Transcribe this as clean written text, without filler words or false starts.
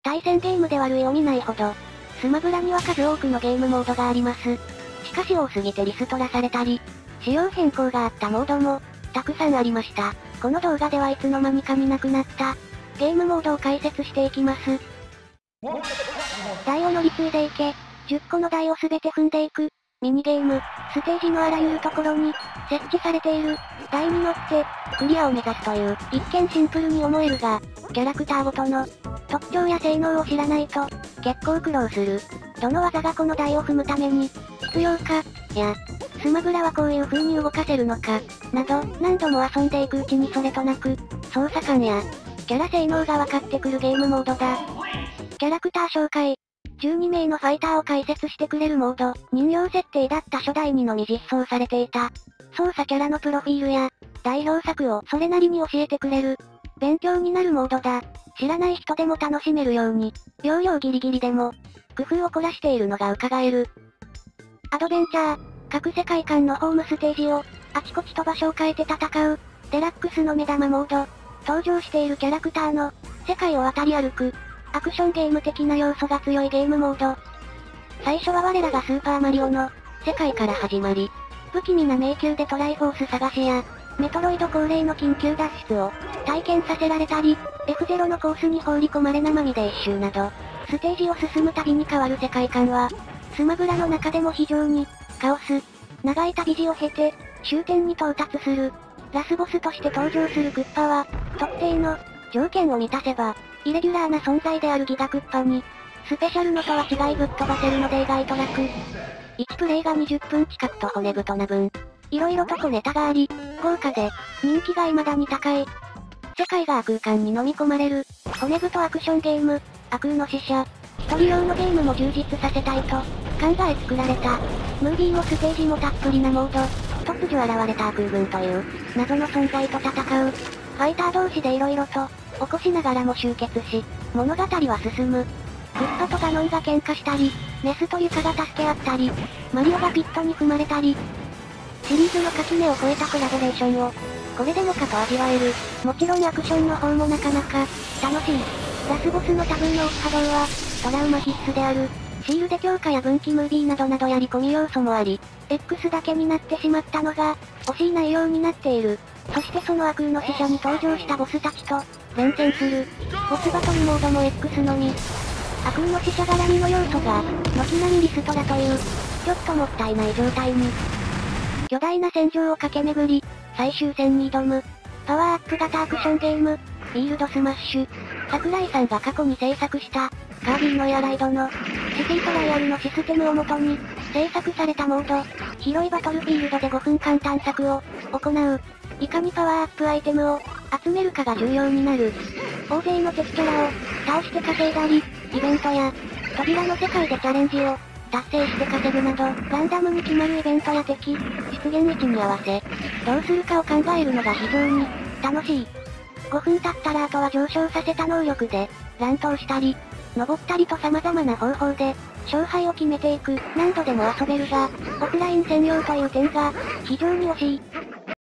対戦ゲームでは類を見ないほど、スマブラには数多くのゲームモードがあります。しかし多すぎてリストラされたり、仕様変更があったモードも、たくさんありました。この動画ではいつの間にか見なくなった、ゲームモードを解説していきます。台を乗り継いでいけ、10個の台をすべて踏んでいく、ミニゲーム、ステージのあらゆるところに、設置されている、台に乗って、クリアを目指すという、一見シンプルに思えるが、キャラクターごとの、特徴や性能を知らないと、結構苦労する。どの技がこの台を踏むために、必要か、や、スマブラはこういう風に動かせるのか、など、何度も遊んでいくうちにそれとなく、操作感や、キャラ性能が分かってくるゲームモードだ。キャラクター紹介。12名のファイターを解説してくれるモード。人形設定だった初代にのみ実装されていた。操作キャラのプロフィールや、代表作をそれなりに教えてくれる。勉強になるモードだ。知らない人でも楽しめるように、容量ギリギリでも、工夫を凝らしているのが伺える。アドベンチャー。各世界観のホームステージを、あちこちと場所を変えて戦う。デラックスの目玉モード。登場しているキャラクターの、世界を渡り歩く。アクションゲーム的な要素が強いゲームモード。最初は我らがスーパーマリオの、世界から始まり、不気味な迷宮でトライフォース探しや、メトロイド恒例の緊急脱出を、体験させられたり、F0 のコースに放り込まれ生身で一周など、ステージを進むたびに変わる世界観は、スマブラの中でも非常に、カオス、長い旅路を経て、終点に到達する。ラスボスとして登場するクッパは、特定の、条件を満たせば、イレギュラーな存在であるギガクッパに、スペシャルのとは違いぶっ飛ばせるので意外と楽。1プレイが20分近くと骨太な分、色々と小ネタがあり、豪華で、人気が未だに高い。世界が空間に飲み込まれる、骨太アクションゲーム、アクーの使者。一人用のゲームも充実させたいと、考え作られた。ムービーもステージもたっぷりなモード。突如現れたアクー軍という、謎の存在と戦う。ファイター同士で色々と、起こしながらも集結し、物語は進む。クッパとガノンが喧嘩したり、ネスとユカが助け合ったり、マリオがピットに踏まれたり、シリーズの垣根を越えたコラボレーションを、これでもかと味わえる。もちろんアクションの方もなかなか、楽しい。ラスボスの多分のオフ波動は、トラウマ必須である。シールで強化や分岐ムービーなどなどやり込み要素もあり、X だけになってしまったのが、惜しい内容になっている。そしてそのアクーの使者に登場したボスたちと、連戦する。ボスバトルモードも X のみ。アクーの使者絡みの要素が、軒並みリストラという、ちょっともったいない状態に。巨大な戦場を駆け巡り、最終戦に挑む。パワーアップ型アクションゲーム、フィールドスマッシュ。桜井さんが過去に制作した、カービィのエアライドの、シティトライアルのシステムをもとに、制作されたモード。広いバトルフィールドで5分間探索を、行う。いかにパワーアップアイテムを、集めるかが重要になる。大勢の敵キャラを、倒して稼いだり、イベントや、扉の世界でチャレンジを、達成して稼ぐなど、ランダムに決まるイベントや敵、出現位置に合わせ、どうするかを考えるのが非常に、楽しい。5分経ったらあとは上昇させた能力で、乱闘したり、登ったりと様々な方法で、勝敗を決めていく。何度でも遊べるが、オフライン専用という点が、非常に惜しい。